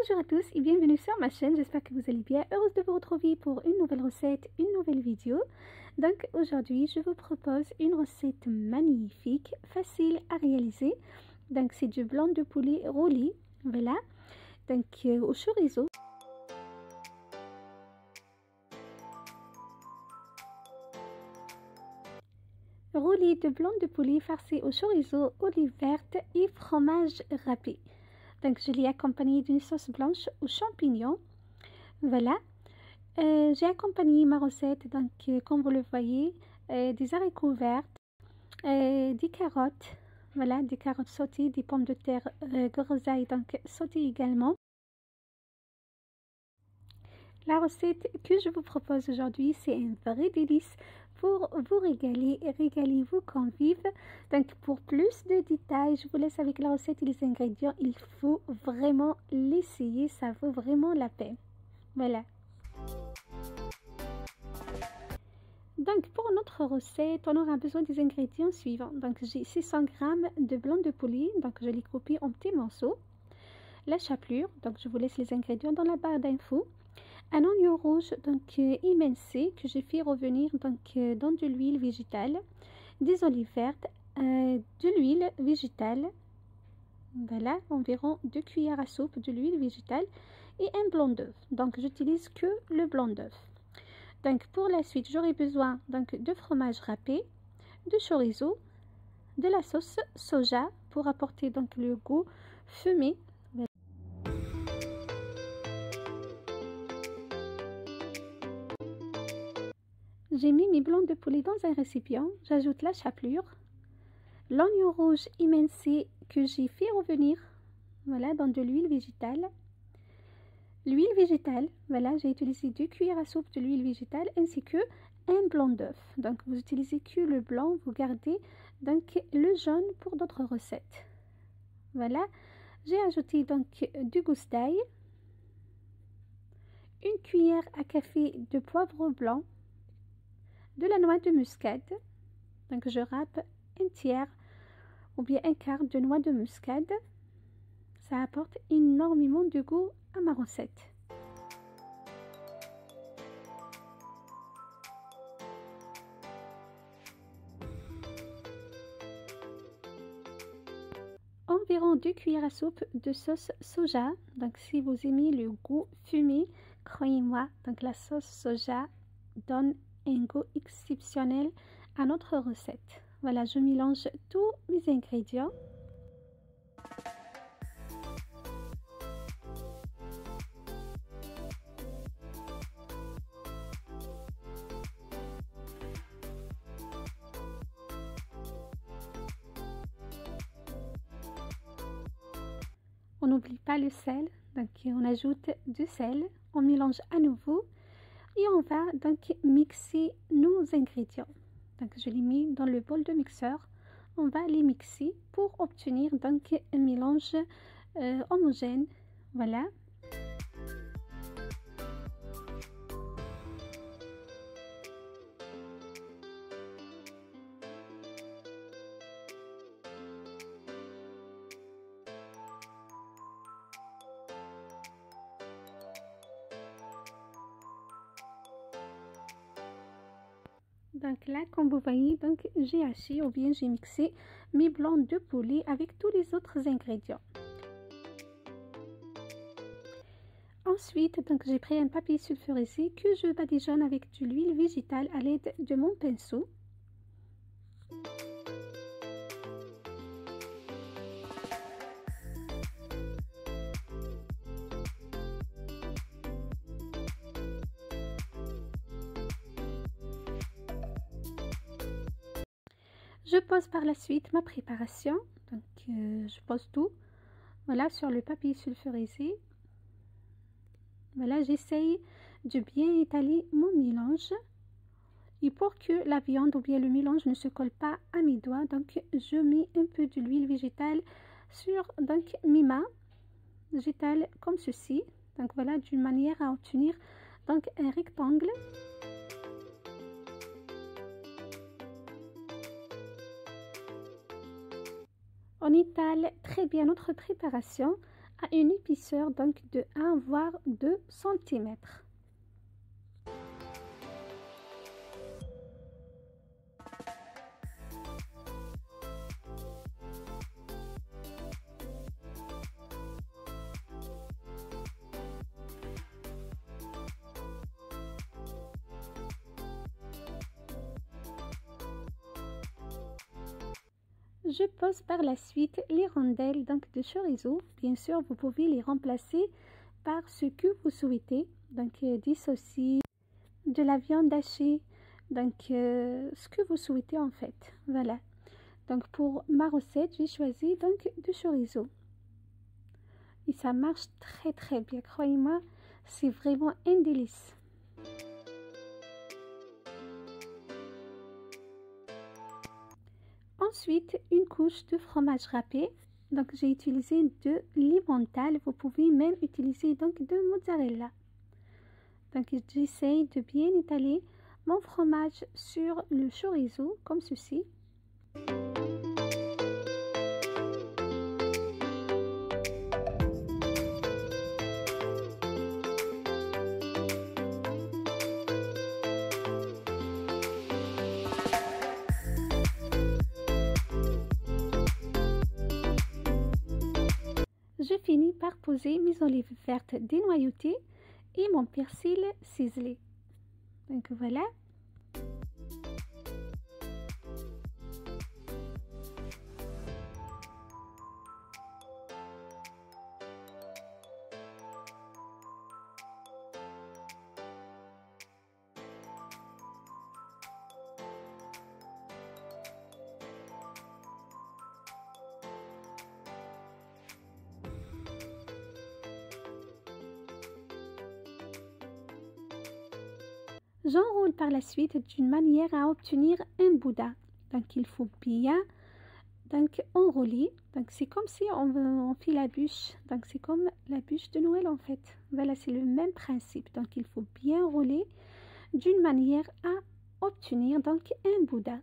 Bonjour à tous et bienvenue sur ma chaîne, j'espère que vous allez bien, heureuse de vous retrouver pour une nouvelle recette, une nouvelle vidéo. Donc aujourd'hui je vous propose une recette magnifique, facile à réaliser. Donc c'est du blanc de poulet rouli, voilà, donc au chorizo. Roulis de blanc de poulet farci au chorizo, olive verte et fromage râpé. Donc je l'ai accompagné d'une sauce blanche aux champignons. Voilà. J'ai accompagné ma recette, donc comme vous le voyez, des haricots verts, des carottes, voilà, des carottes sautées, des pommes de terre groseilles, donc sautées également. La recette que je vous propose aujourd'hui, c'est un vrai délice pour vous régaler et régaler vos convives. Donc pour plus de détails, je vous laisse avec la recette et les ingrédients. Il faut vraiment l'essayer, ça vaut vraiment la peine. Voilà. Donc pour notre recette, on aura besoin des ingrédients suivants. Donc j'ai 600 g de blanc de poulet, donc je l'ai coupé en petits morceaux. La chapelure, donc je vous laisse les ingrédients dans la barre d'infos. Un oignon rouge donc émincé que j'ai fait revenir donc dans de l'huile végétale, des olives vertes, de l'huile végétale, voilà, environ 2 cuillères à soupe de l'huile végétale et un blanc d'œuf. Donc j'utilise que le blanc d'œuf. Donc pour la suite, j'aurai besoin donc de fromage râpé, de chorizo, de la sauce soja pour apporter donc le goût fumé. J'ai mis mes blancs de poulet dans un récipient, j'ajoute la chapelure, l'oignon rouge émincé que j'ai fait revenir, voilà, dans de l'huile végétale. L'huile végétale, voilà, j'ai utilisé 2 cuillères à soupe de l'huile végétale ainsi que un blanc d'œuf. Donc vous utilisez que le blanc, vous gardez donc le jaune pour d'autres recettes. Voilà, j'ai ajouté donc du gousse d'ail, une cuillère à café de poivre blanc, de la noix de muscade. Donc je râpe un tiers ou bien un quart de noix de muscade. Ça apporte énormément de goût à ma recette. Environ 2 cuillères à soupe de sauce soja. Donc si vous aimez le goût fumé, croyez-moi, donc la sauce soja donne un goût exceptionnel à notre recette. Voilà, je mélange tous mes ingrédients. On n'oublie pas le sel, donc on ajoute du sel, on mélange à nouveau et on va donc mixer nos ingrédients. Donc je les mets dans le bol de mixeur, on va les mixer pour obtenir donc un mélange homogène. Voilà. Donc là, comme vous voyez, donc j'ai haché ou bien j'ai mixé mes blancs de poulet avec tous les autres ingrédients. Ensuite, donc j'ai pris un papier sulfurisé que je badigeonne avec de l'huile végétale à l'aide de mon pinceau. Je pose par la suite ma préparation, donc je pose tout, voilà, sur le papier sulfurisé. Voilà, j'essaye de bien étaler mon mélange et pour que la viande ou bien le mélange ne se colle pas à mes doigts, donc je mets un peu de l'huile végétale sur donc mes mains. J'étale comme ceci, donc voilà, d'une manière à obtenir donc un rectangle. On étale très bien notre préparation à une épaisseur donc de 1 voire 2 cm. Je pose par la suite les rondelles donc de chorizo. Bien sûr, vous pouvez les remplacer par ce que vous souhaitez. Donc des saucisses, de la viande hachée, donc ce que vous souhaitez en fait. Voilà. Donc pour ma recette, j'ai choisi donc du chorizo. Et ça marche très bien. Croyez-moi, c'est vraiment un délice. Ensuite, une couche de fromage râpé. Donc j'ai utilisé de l'emmental. Vous pouvez même utiliser donc de mozzarella. Donc j'essaye de bien étaler mon fromage sur le chorizo comme ceci. Je finis par poser mes olives vertes dénoyautées et mon persil ciselé. Donc voilà. J'enroule par la suite d'une manière à obtenir un Bouddha. Donc il faut bien enrouler. Donc c'est comme si on fait la bûche. Donc c'est comme la bûche de Noël en fait. Voilà, c'est le même principe. Donc il faut bien rouler d'une manière à obtenir donc un Bouddha.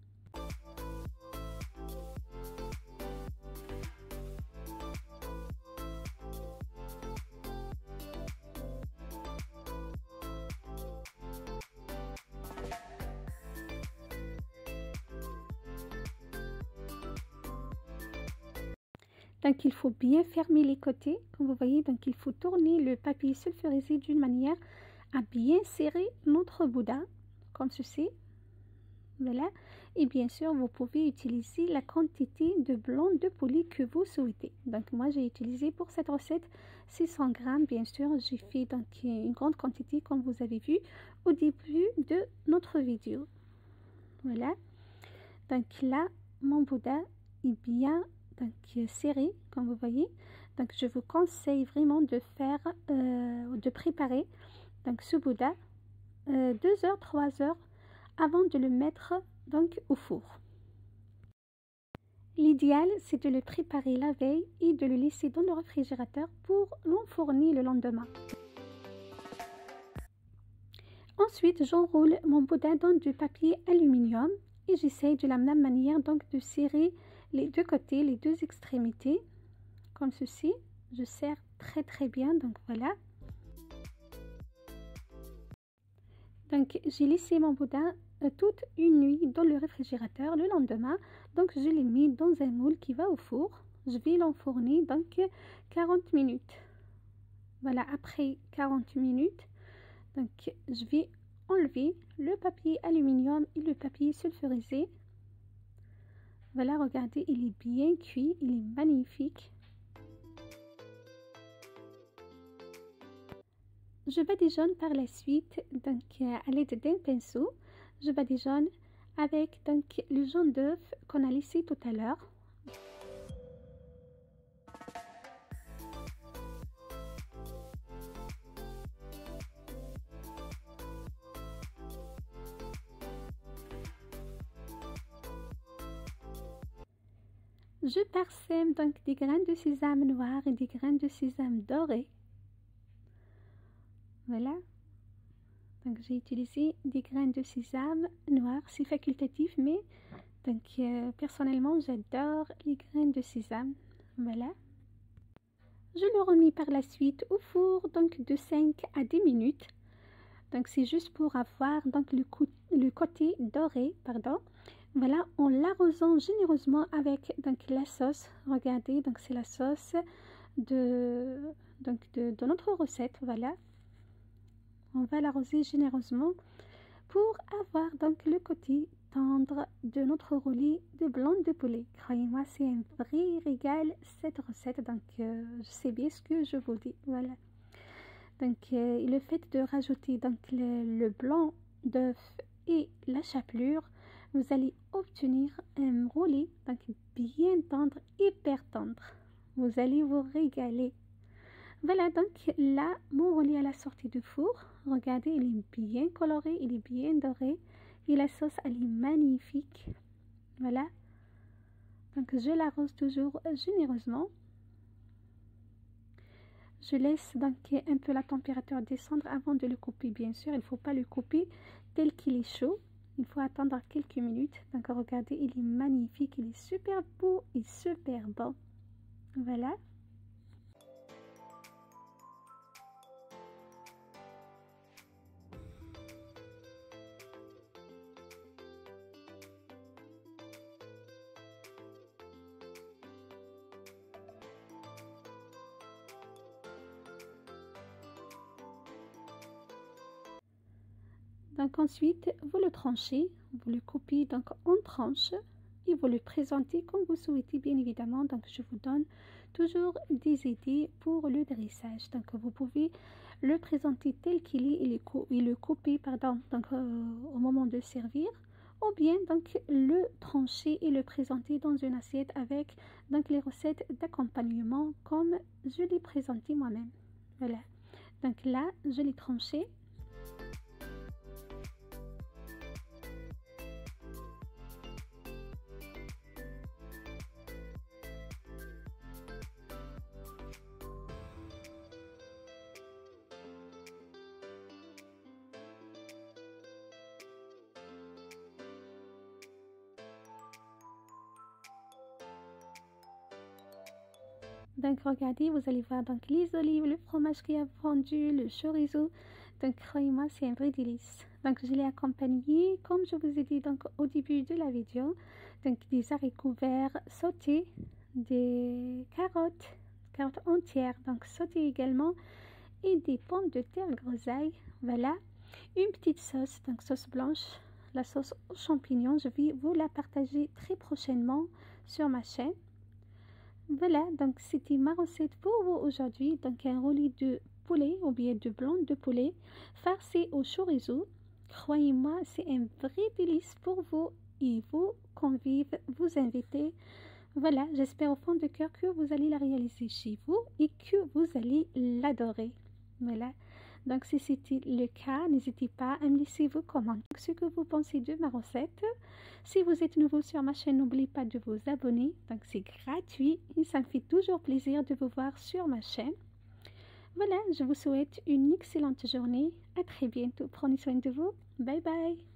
Donc il faut bien fermer les côtés, comme vous voyez. Donc il faut tourner le papier sulfurisé d'une manière à bien serrer notre Bouddha, comme ceci. Voilà. Et bien sûr, vous pouvez utiliser la quantité de blanc de poulet que vous souhaitez. Donc moi j'ai utilisé pour cette recette 600 grammes. Bien sûr, j'ai fait donc une grande quantité comme vous avez vu au début de notre vidéo. Voilà. Donc là, mon Bouddha est bien serré, comme vous voyez. Donc je vous conseille vraiment de faire de préparer donc ce Bouddha 2 heures 3 heures avant de le mettre donc au four. L'idéal c'est de le préparer la veille et de le laisser dans le réfrigérateur pour l'enfourner le lendemain. Ensuite j'enroule mon Bouddha dans du papier aluminium et j'essaye de la même manière donc de serrer les deux côtés, les deux extrémités, comme ceci. Je serre très bien, donc voilà. Donc j'ai laissé mon Bouddha toute une nuit dans le réfrigérateur. Le lendemain, donc je l'ai mis dans un moule qui va au four. Je vais l'enfourner donc 40 minutes. Voilà, après 40 minutes, donc je vais enlever le papier aluminium et le papier sulfurisé. Voilà, regardez, il est bien cuit, il est magnifique. Je badigeonne par la suite donc à l'aide d'un pinceau. Je badigeonne avec donc le jaune d'œuf qu'on a laissé tout à l'heure. Je parsème donc des graines de sésame noir et des graines de sésame doré. Voilà. Donc j'ai utilisé des graines de sésame noir, c'est facultatif, mais donc personnellement j'adore les graines de sésame. Voilà. Je le remis par la suite au four donc de 5 à 10 minutes. Donc c'est juste pour avoir donc le côté doré, pardon. Voilà, en l'arrosant généreusement avec donc la sauce. Regardez, donc c'est la sauce de notre recette. Voilà, on va l'arroser généreusement pour avoir donc le côté tendre de notre roulis de blanc de poulet. Croyez-moi, c'est un vrai régal cette recette. Donc je sais bien ce que je vous dis. Voilà. Donc le fait de rajouter donc le blanc d'œuf et la chapelure, vous allez obtenir un roulis donc bien tendre, hyper tendre. Vous allez vous régaler. Voilà, donc là, mon roulis à la sortie du four, regardez, il est bien coloré, il est bien doré et la sauce, elle est magnifique. Voilà, donc je l'arrose toujours généreusement. Je laisse donc un peu la température descendre avant de le couper. Bien sûr, il ne faut pas le couper tel qu'il est chaud. Il faut attendre quelques minutes. Donc regardez, il est magnifique, il est super beau et super bon. Voilà. Donc ensuite, vous le tranchez, vous le coupez donc en tranches et vous le présentez comme vous souhaitez bien évidemment. Donc je vous donne toujours des idées pour le dressage. Donc vous pouvez le présenter tel qu'il est et le couper pardon, donc, au moment de servir, ou bien donc le trancher et le présenter dans une assiette avec donc les recettes d'accompagnement comme je l'ai présenté moi-même. Voilà, donc là je l'ai tranché. Donc regardez, vous allez voir donc les olives, le fromage qui a fondu, le chorizo. Donc croyez-moi, c'est un vrai délice. Donc je l'ai accompagné, comme je vous ai dit donc au début de la vidéo, donc des haricots verts sautés, des carottes entières, donc sautées également, et des pommes de terre groseilles. Voilà, une petite sauce, donc sauce blanche, la sauce aux champignons. Je vais vous la partager très prochainement sur ma chaîne. Voilà, donc c'était ma recette pour vous aujourd'hui. Donc un roulis de poulet ou bien de blanc de poulet farci au chorizo. Croyez-moi, c'est un vrai délice pour vous et vos convives, vos invités. Voilà, j'espère au fond de cœur que vous allez la réaliser chez vous et que vous allez l'adorer. Voilà. Donc si c'était le cas, n'hésitez pas à me laisser vos commentaires, ce que vous pensez de ma recette. Si vous êtes nouveau sur ma chaîne, n'oubliez pas de vous abonner. Donc c'est gratuit et ça me fait toujours plaisir de vous voir sur ma chaîne. Voilà, je vous souhaite une excellente journée. À très bientôt. Prenez soin de vous. Bye bye.